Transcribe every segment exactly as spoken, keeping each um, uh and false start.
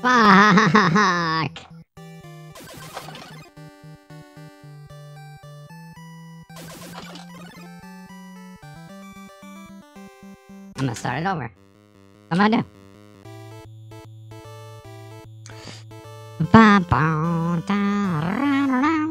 Fuck! I'm gonna start it over. What am I gonna do? Ba, ba, da, ra, ra, ra.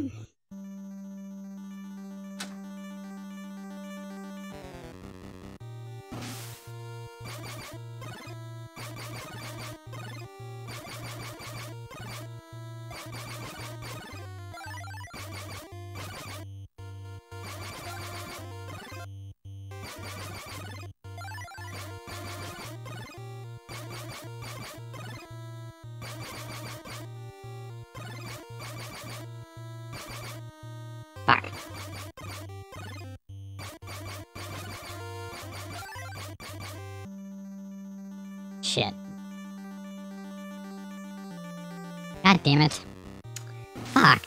Fuck. Shit. God damn it. Fuck.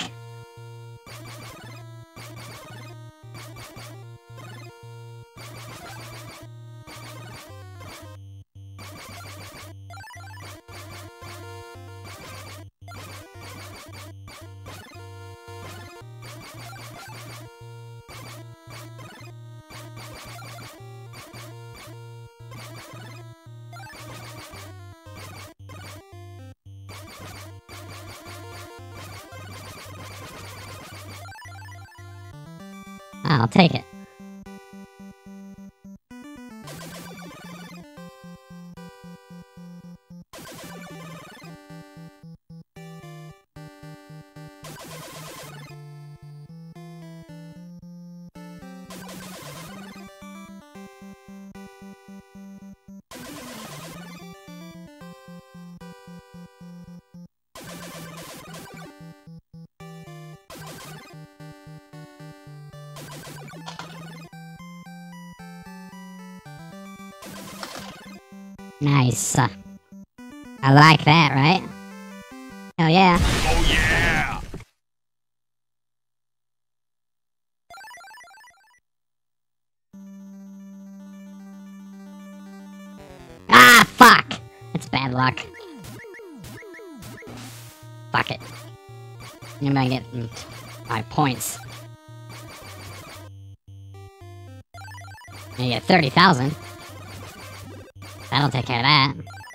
I'll take it. Nice. Uh, I like that, right? Hell yeah. Oh yeah! Ah, fuck! It's bad luck. Fuck it. I'm gonna get mm, five points. You get thirty thousand. That'll take care of that.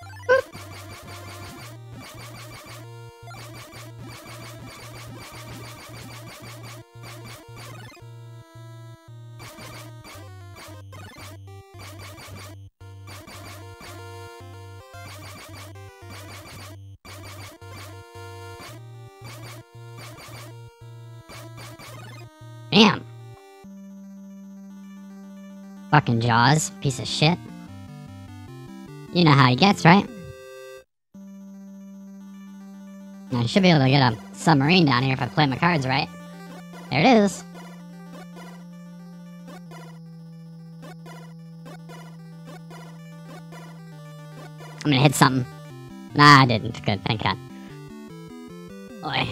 Damn. Fucking Jaws, piece of shit. You know how he gets, right? I should be able to get a submarine down here if I play my cards right. There it is. I'm gonna hit something. Nah, I didn't. Good, thank God. Boy.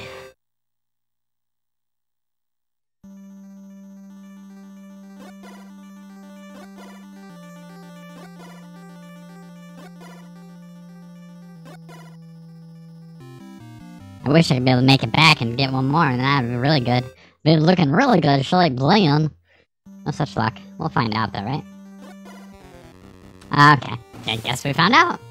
I wish I could be able to make it back and get one more, and that'd be really good. Be looking really good, just like Glenn. No such luck. We'll find out, though, right? Okay. I guess we found out.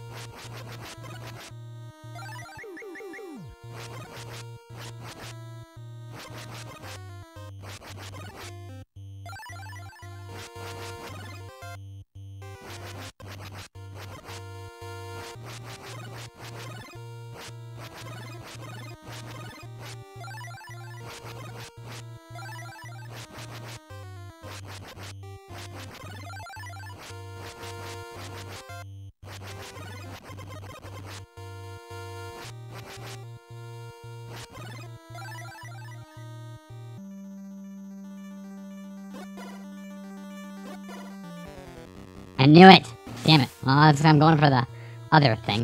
I knew it! Damn it. Well, that's, I'm going for the other thing.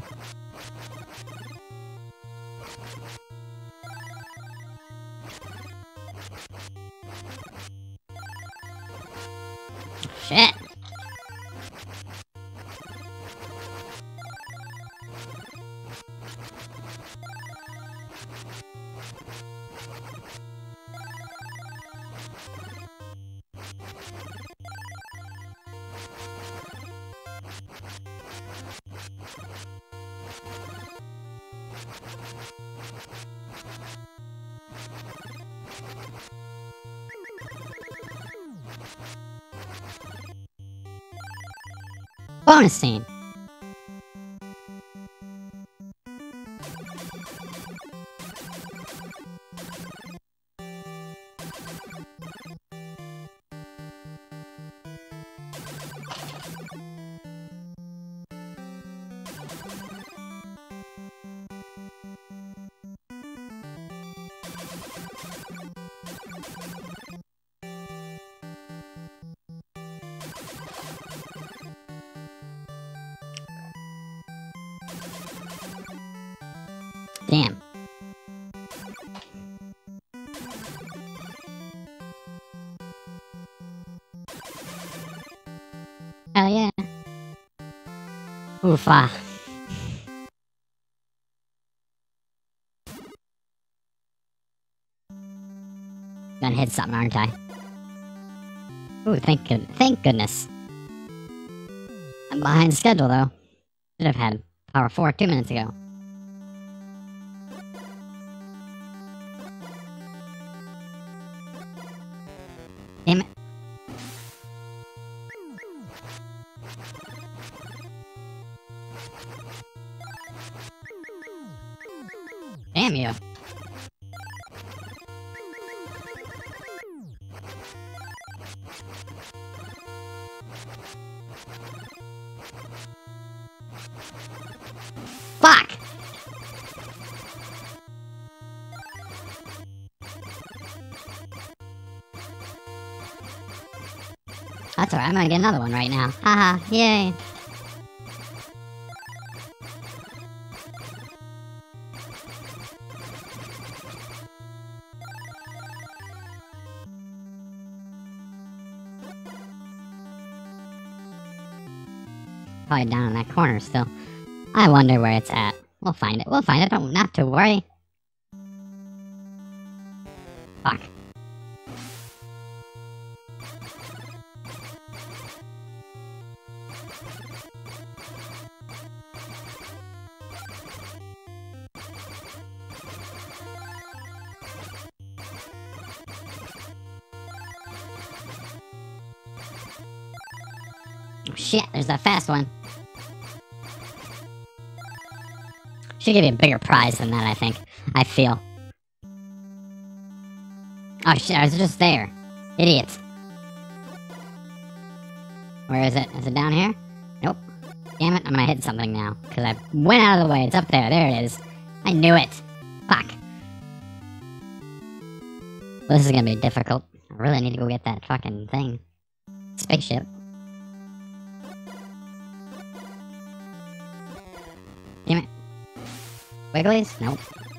Shit! Bonus scene. Damn. Hell yeah. Oof, ah. Gonna hit something, aren't I? Ooh, thank good thank goodness. I'm behind schedule, though. Should have had Power four two minutes ago. Damn it. Damn you. Fuck! That's alright, I'm gonna get another one right now. Haha, yay. Probably down in that corner still. I wonder where it's at. We'll find it. We'll find it. Don't not to worry. Fuck. Oh, shit, there's that fast one. Should give you a bigger prize than that, I think. I feel. Oh shit, I was just there. Idiot. Where is it? Is it down here? Nope. Damn it, I'm gonna hit something now. Because I went out of the way. It's up there. There it is. I knew it. Fuck. Well, this is gonna be difficult. I really need to go get that fucking thing. Spaceship. Damn it. Wigglies? Nope.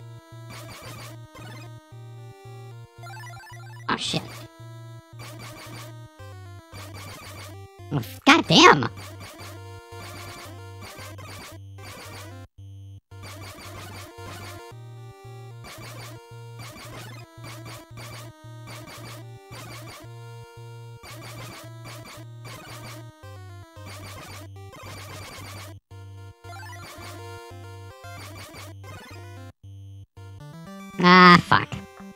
Oh shit. Oh, God damn! Ah, fuck.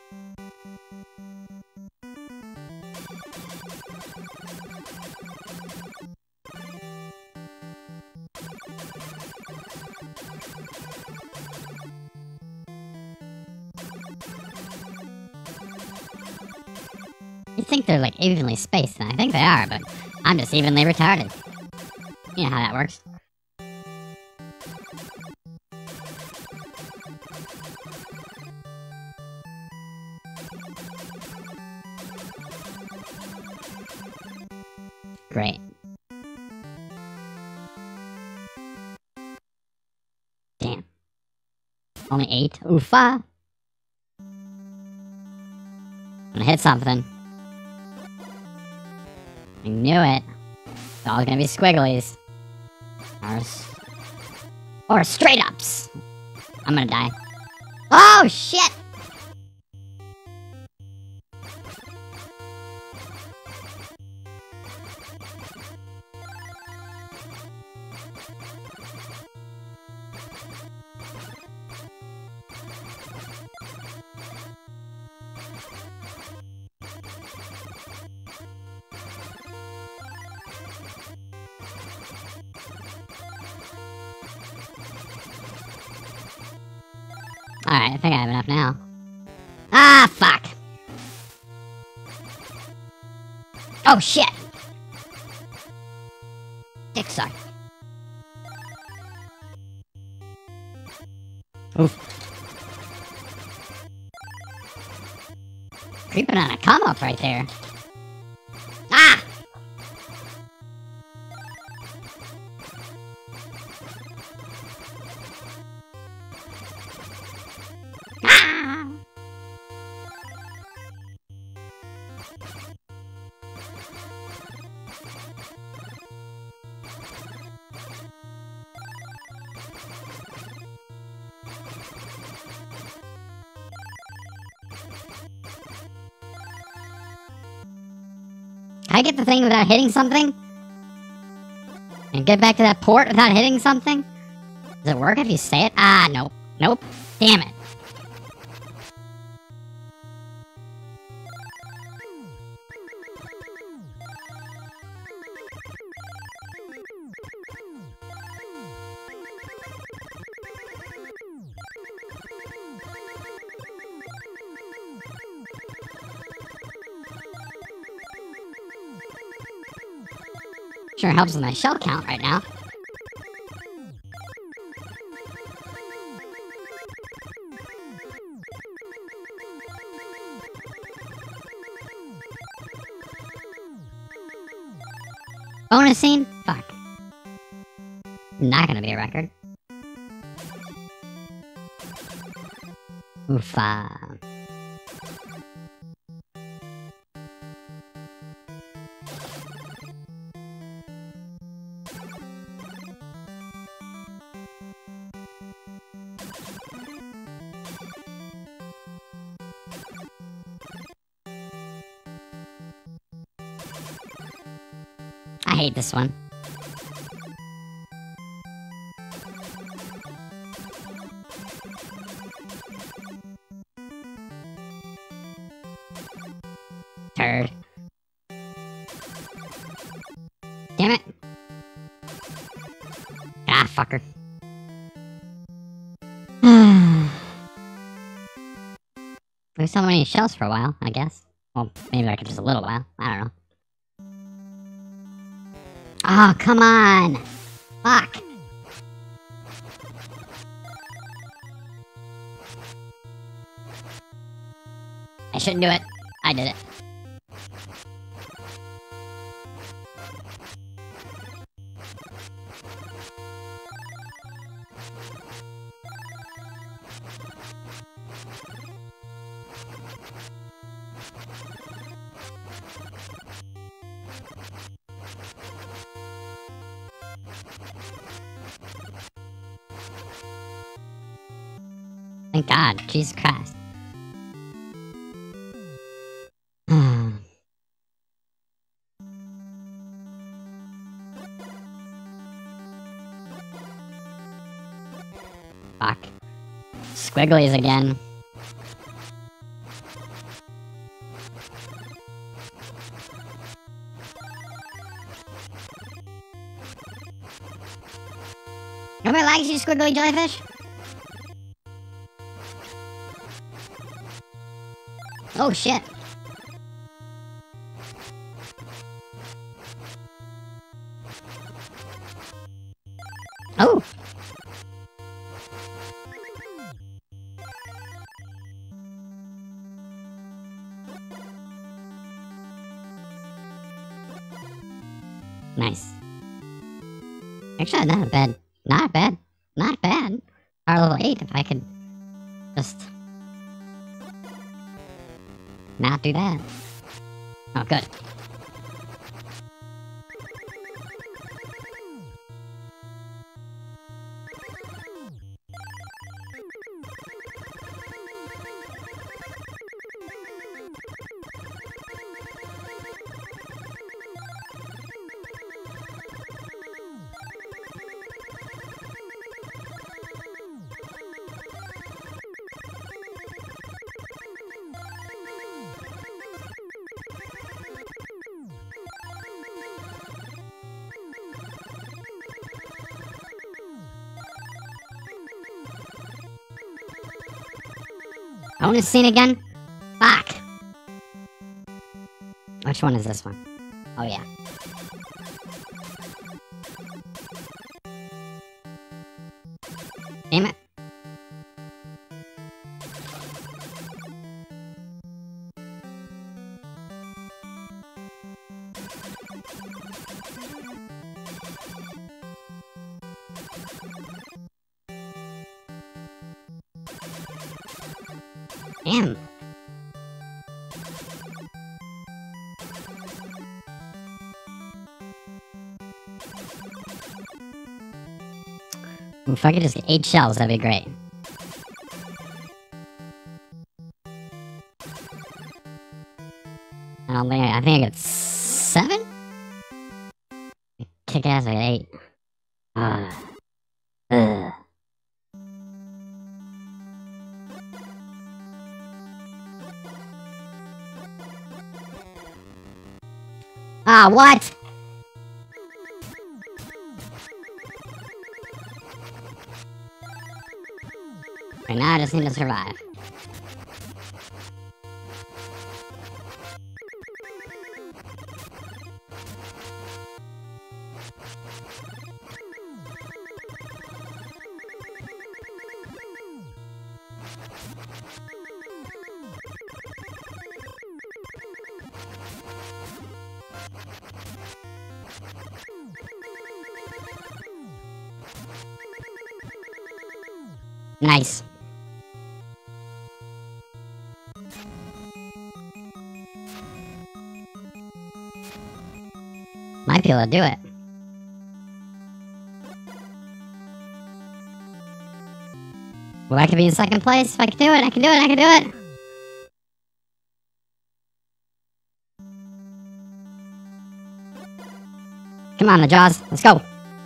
You think they're like evenly spaced, and I think they are, but I'm just evenly retarded. You know how that works. Great. Damn. Only eight? Oofa! I'm gonna hit something. I knew it. It's all gonna be squigglies. Or, s- or straight ups! I'm gonna die. Oh, shit! Alright, I think I have enough now. Ah, fuck! Oh, shit! Dick suck. Oof. Creeping on a come up right there. Ah! Ah! Can I get the thing without hitting something? And get back to that port without hitting something? Does it work if you say it? Ah, nope. Nope. Damn it. Sure helps with my shell count right now. Bonus scene? Fuck. Not gonna be a record. Oofa. I hate this one. Turd. Damn it. Ah, fucker. There's so many shells for a while, I guess. Well, maybe like just a little while. I don't know. Oh, come on! Fuck! I shouldn't do it. I did it. Thank God. Jesus Christ. Fuck. Squigglies again. Nobody likes you, squiggly jellyfish? Oh shit. Oh. Nice. Actually, not bad. Not bad. Not bad. Power level eight if I could just not do that. Oh, good. Bonus scene again? Fuck. Which one is this one? Oh, yeah. Damn it. Damn. If I could just get eight shells, that'd be great. I don't think I, I think I got seven? Kick ass, I got eight. Uh, ugh. Ah, what? Right now I just need to survive. Nice. Might be able to do it. Well, I could be in second place. If I can do it, I can do it, I can do it. Come on, the Jaws. Let's go.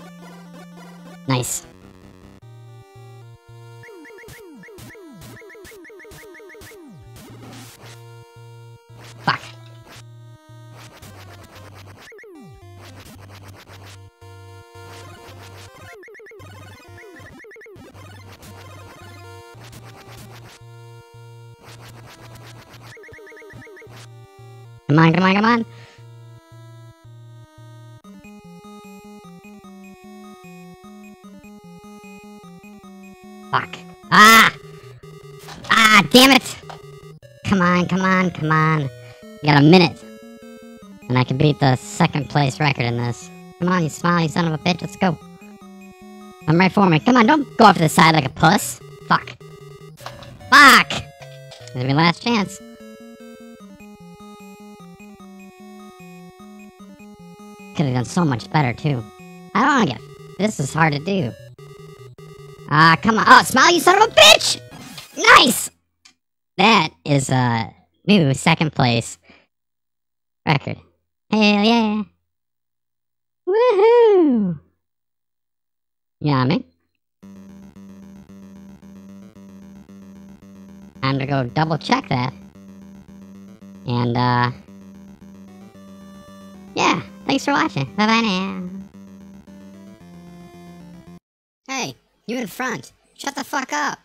Nice. Fuck. Come on, come on, come on. Fuck. Ah! Ah, damn it! Come on, come on, come on. You got a minute. And I can beat the second place record in this. Come on, you smiley son of a bitch, let's go. Come right for me. Come on, don't go off to the side like a puss. Fuck. Fuck! This is my last chance. Could have done so much better, too. I don't want to get... This is hard to do. Ah, uh, come on. Oh, Smile, you son of a bitch! Nice! That is a new second place record. Hell yeah. Woohoo! You know what I mean? Time to go double check that. And, uh... yeah, thanks for watching. Bye-bye now. Hey, you in front. Shut the fuck up.